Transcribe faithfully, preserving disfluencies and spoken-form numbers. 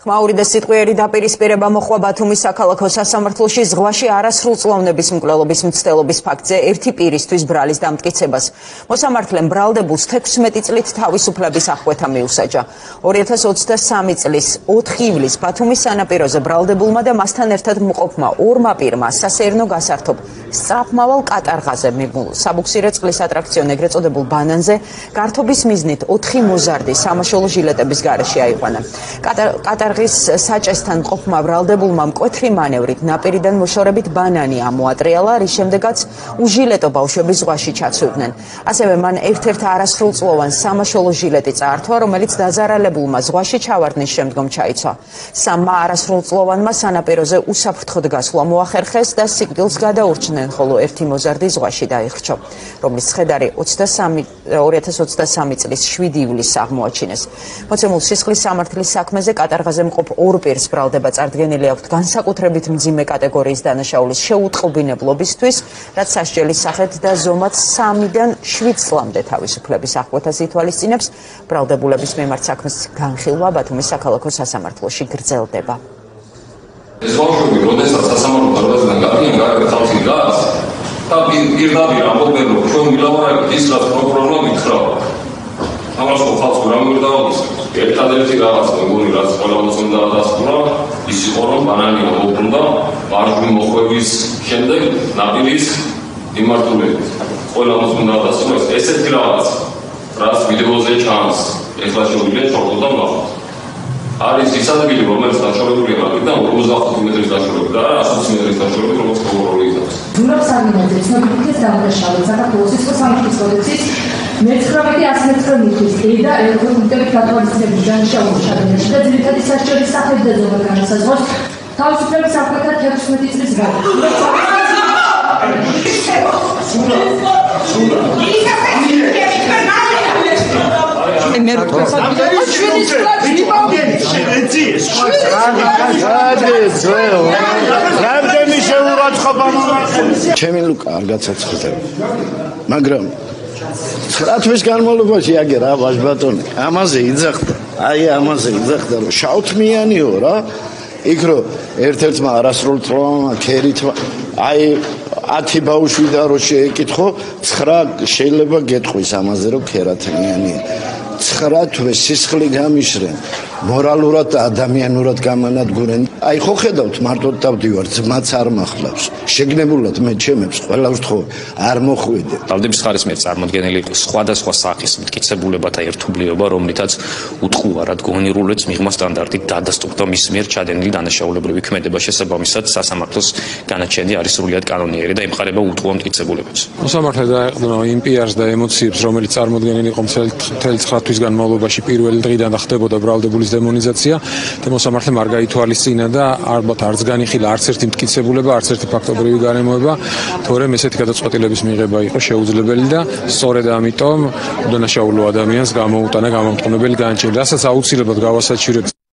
ხმაური და სიტყვიერი დაპირისპირება მოხდა ბათუმის საქალაქო სასამართლოში ზღვაში არასრულწლოვნების მკვლელობის მცდელობის ფაქტზე ერთი პირისთვის ბრალის დამტკიცებას. მოსამართლემ ბრალდებულს თექვსმეტი წლით თავისუფლების აღკვეთა მიუსაჯა. ორი ათას ოცდასამი წლის ოთხი ივლისს ბათუმის სანაპიროზე ბრალდებულმა და მასთან ერთად მყოფმა ორმა პირმა სასეირნო გასართობ სწრაფმავალ კატარღაზე საბუქსირე წყლის ატრაქციონ ეგრეთ წოდებულ ბანანზე გართობის მიზნით ოთხი მოზარდი სამაშველო ჟილეტების გარეშე აიყვანა. კატარღის საჭესთან მყოფმა ბრალდებულმა მკვეთრი მანევრით ნაპირიდან მოშორებით ბანანი ამოატრიალა, რის შემდეგაც უჟილეტო ბავშვები ზღვაში ჩაცვიდნენ. ასევე მან ერთ-ერთ არასრულწლოვან სამაშველო ჟილეტი წაართვა, რომელიც დაზარალებულმა ზღვაში ჩავარდნის შემდგომ ჩაიცვა. სამმა არასრულწლოვანმა სანაპიროზე უსაფრთხოდ გასვლა მოახერხეს და სიკვდილს გადაურჩნენ, ხოლო ერთი მოზარდი ზღვაში დაიხრჩო, რომლის ცხედარი ორი ათას ოცდასამი წლის შვიდი ივლისს აღმოაჩინეს. მოცემულ სისხლის სამართლის საქმეზე კატარღაზე მყოფ ორ პირს ბრალდება წარდგენილი აქვთ განსაკუთრებით მძიმე კატეგორიის დანაშაულის შეუტყობინებლობისთვის, რაც სასჯელის სახით და ზომად სამიდან შვიდ წლამდე თავისუფლების აღკვეთას ითვალისწინებს. ბრალდებულების მიმართ საქმის განხილვა ბათუმის საქალაქო სასამართლოში გრძელდება. ეს ბავშვები, როდესაც სასამართლო დარბაზიდან გადიან, გარეთ ხალხი დგას და პირდაპირ ამბობენ, რომ ჩვენ ვილაპარაკეთ ის, რაც პროკურორმა გითხრა. ამას ხალხს რამ ვერ დავაკისრებთ. ერთადერთი რაღაც მეგონი, რაც ყველას უნდა დასწრო, ის იყო, რომ ბანანი მოუბრუნდა მარჯვნივ მოხვევის შემდეგ ნაპირის მიმართულებით. ყველას უნდა დასწრო ესეთი რაღაც, რაც ვიდეოზე ჩანს, ეხლა შეგვიძლია ჩავყოთ და ვნახოთ. არის ის ადგილი, რომელიც დაშორებულია მაგიდან ოცდაოთხ მეტრის დაშორებით და არა ათი მეტრის დაშორებით, როგორც პროკურორი იცავს. Durab Sarminadze ცნობილიც დამნაშავედ საქართველოს სისხლის სამართლის კოდექსის მეცხრამეტი ასი მეტრის დედა ერთგულტებით გათვალისწინების დანაშაულის ჩადენაში და ძირითადი სასჯელის სახით და ზომად განსაზღვრავს თავისუფლების აღკვეთა თექვსმეტი წლის ჩემი ლუკა არ გაცოცხლდება, მაგრამ ცხრა თვის განმავლობაში აგერა ვაჟბატონი ამაზე იძახდა, აი ამაზე იძახდა, რომ შავთმიანიო რა, იქ რომ ერთ-ერთმა არასრულწლოვანმა ქერითმა აი ათი ბავშვი და რო შეეკითხო, ცხრა შეიძლება გეტყვის ამაზე, რომ ქერათმიანია. ცხრა თვე სისხლი გამიშრენ, მორალურად და ადამიანურად გამანადგურენ. აი ხო ხედავთ, მარტოდ დავდივარ, ძმაც არ მახლავს. შეგნებულად მე ჩემებს ყველა ვთხოვ, არ მოხვიდე. ბრალდების ხარის მიერ წარმოდგენილი იყო სხვადასხვა სახის მტკიცებულებათა ერთობლიობა, რომლითაც უტყუა რადგონირულებს მიღმა სტანდარტით დადასტურდა მის მიერ ჩადენილი დანაშაულებრივი ქმედება, შესაბამისად სასამართლოს განაჩენი არის სრულიად კანონიერი და ემყარება უტყუა მტკიცებულებებს. მოსამართლე დაეყრდნობა იმ პიარს და ემოციებს, რომელიც წარმოდგენილი იყო მთელი ცხრა თვის განმავლობაში პირველი დღიდან და ხდებოდა ბრალდებულის დემონიზაცია და მოსამართლემ არ გაითვალისწინა და ალბათ არც განიხილა არც ერთი მტკიცებულება, არც ერთი ფაქტობრივი გარემოება, თორემ ესეთი გადაწყვეტილების მიღება იყო შეუძლებელი და სწორედ ამიტომ დანაშაულო ადამიანს გამოუტანა გამამტყუნებელი განაჩენი, რასაც აუცილებლად გავასაჩივრებთ.